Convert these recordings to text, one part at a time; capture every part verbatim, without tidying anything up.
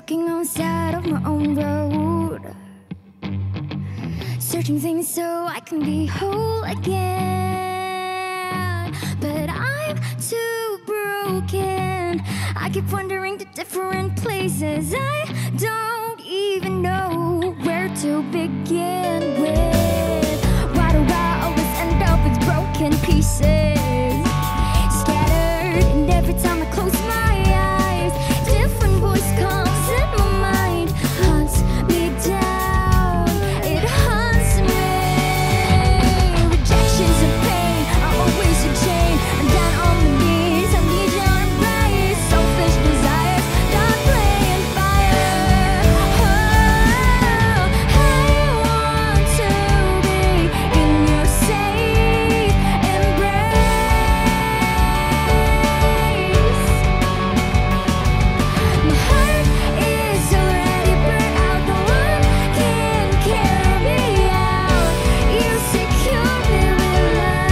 walking on the side of my own road, searching things so I can be whole again. But I'm too broken. I keep wandering to different places. I don't even know where to begin with. Why do I always end up with broken pieces, scattered? And every time I close my eyes, different voice comes in my mind, hunts me down, it hunts me. Rejections and pain are always a chain. I'm down on my knees, I need your embrace. Selfish desires, not playing fire. Oh, I want to be in your safe embrace. My heart is already burnt out, no one can carry me out. You secure me with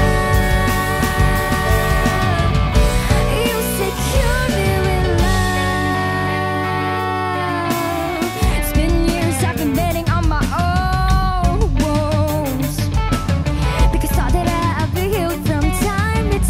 love. You secure me with love. It's been years I've been betting on my own wounds, because I thought that I'd be healed from time to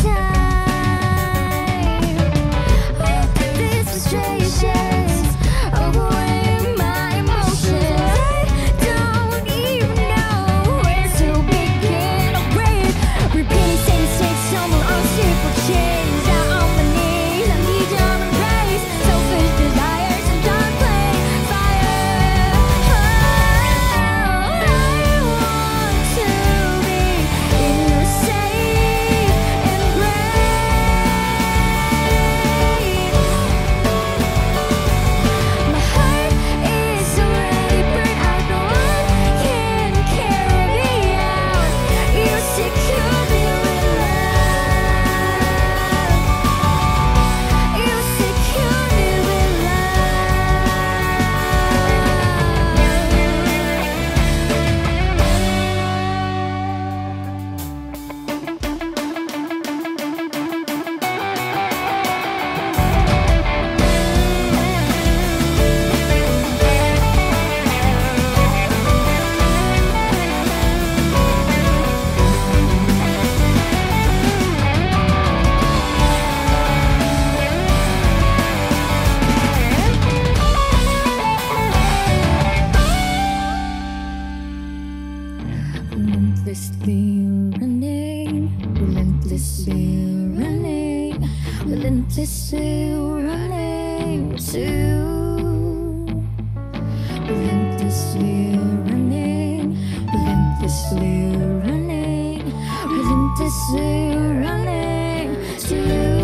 time. These frustrations overwhelm my emotions. I don't even know where to begin or breathe. Repeating same mistakes, somewhere on simple chains. Out on my knees, I need your embrace. Selfish desires, I'm done playing fire. Oh, I want to be in your safe embrace. My heart is already burnt out, no one can carry me out. You secure me with love. You secure me with relentlessly running, relentlessly running, relentlessly running to, relentlessly running, relentlessly running, relentlessly running to,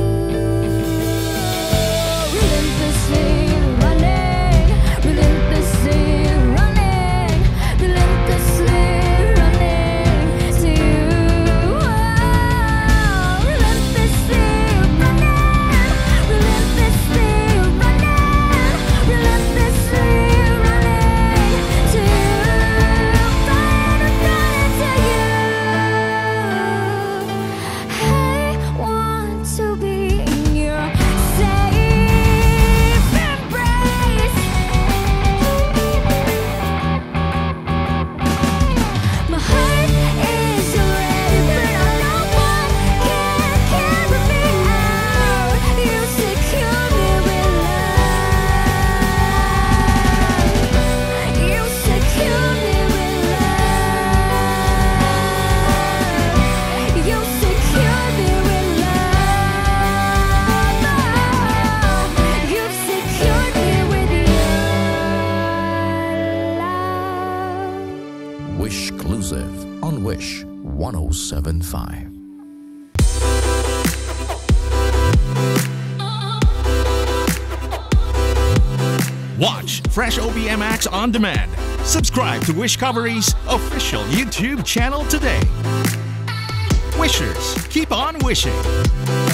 relentlessly running, relentlessly running, relentlessly running to you. Oh, relentlessly running, relentlessly running, relentlessly running to you. Running, running to you. I want to be in your safe embrace. My heart is already burnt out, no one can carry me out. You secure me with love. You secure me with love. You secure me with love. You secured me with your love. Wishclusive on Wish one oh seven point five. Watch Fresh O B M X on demand. Subscribe to Wishcovery's official YouTube channel today. Wishers, keep on wishing.